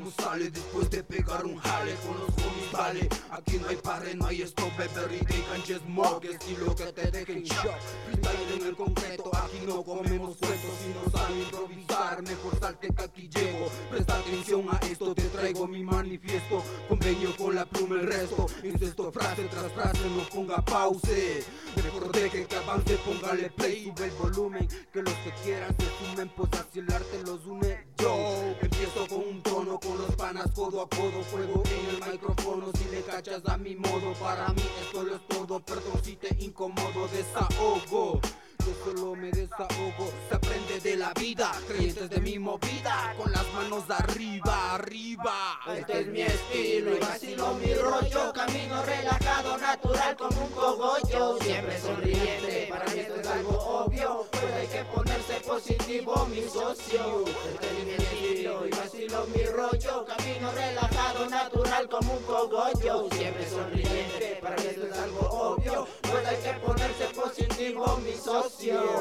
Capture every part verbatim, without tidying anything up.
cómo sale después de pegar un jale con los homies, vale. Aquí no hay parre, no hay stop, beber y de cancha smoke, estilo que te deje en shock. Freestyle en el concreto, aquí no comemos cuentos. Si no sabe improvisar, mejor salte que aquí llego. Presta atención a esto, te traigo mi manifiesto. Convenio con la pluma el resto, incesto frase tras frase, no ponga pause. Mejor deje que avance, póngale play, sube el volumen, que los que quieran se sumen, pues así el arte los une. Yo empiezo con un tono, con los panas codo a codo, juego en el micrófono si le cachas a mi modo. Para mí esto lo es todo, perdón si te incomodo, desahogo. Yo solo me desahogo, se aprende de la vida, creyentes de mi movida, con las manos arriba, arriba. Este es mi estilo y vacilo mi rollo, camino relajado, natural como un cogollo, siempre sonriente, para mí esto es algo obvio, pues hay que ponerse positivo mi socio. Este es mi estilo y vacilo mi rollo, camino relajado, natural como un cogollo, siempre sonriente, para mí esto es algo obvio, pues hay que ponerse positivo mi socio.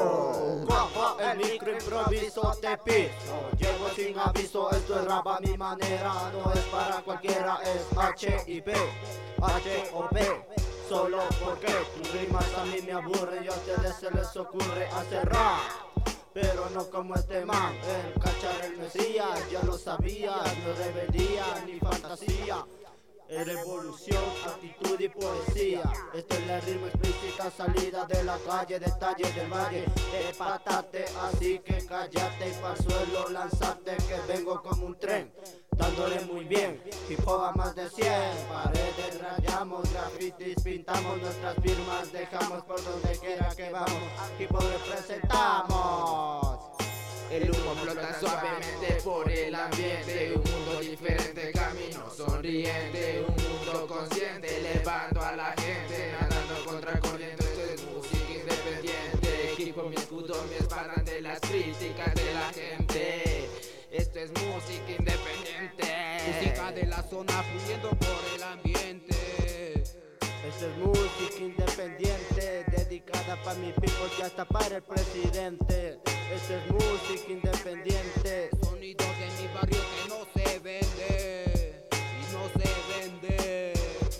Guapo, el micro improviso te piso, llego sin aviso, esto es rap a mi manera, no es para cualquiera, es H I P, H O P, solo porque tus rimas a mí me aburren y a ustedes se les ocurre hacer rap. Pero no como este man, el cachar el mesías, ya lo sabías, no rebeldía ni fantasía. Revolución, actitud y poesía. Esta es la rima explícita, salida de la calle, detalles del valle. De patate, así que cállate y pa'l suelo lanzate, que vengo como un tren, dándole muy bien. Hip hop a más de cien, paredes rayamos, grafitis pintamos, nuestras firmas dejamos por donde quiera que vamos. Hip hop representamos. El humo flota suavemente por el ambiente, un mundo diferente, camino sonriente, un mundo consciente, elevando a la gente, nadando contra corriente. Esto es música independiente, equipo mi escudo, mi espada ante las críticas de la gente. Esto es música independiente, música de la zona fluyendo por el ambiente. Esto es música independiente, dedicada para mi people y hasta para el presidente. Esto es música independiente, sonido de mi barrio que no se vende y no se vende.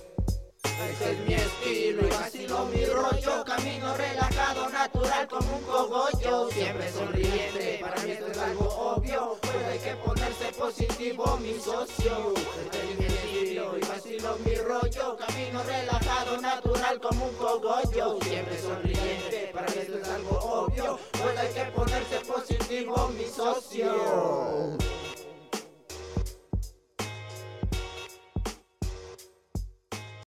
Este es mi estilo y vacilo mi rollo, camino relajado, natural como un cogollo, siempre sonriente, para mí esto es algo obvio, pues hay que ponerse positivo mi socio. Este es mi estilo y vacilo mi rollo, camino relajado, natural como un cogollo, siempre sonriente.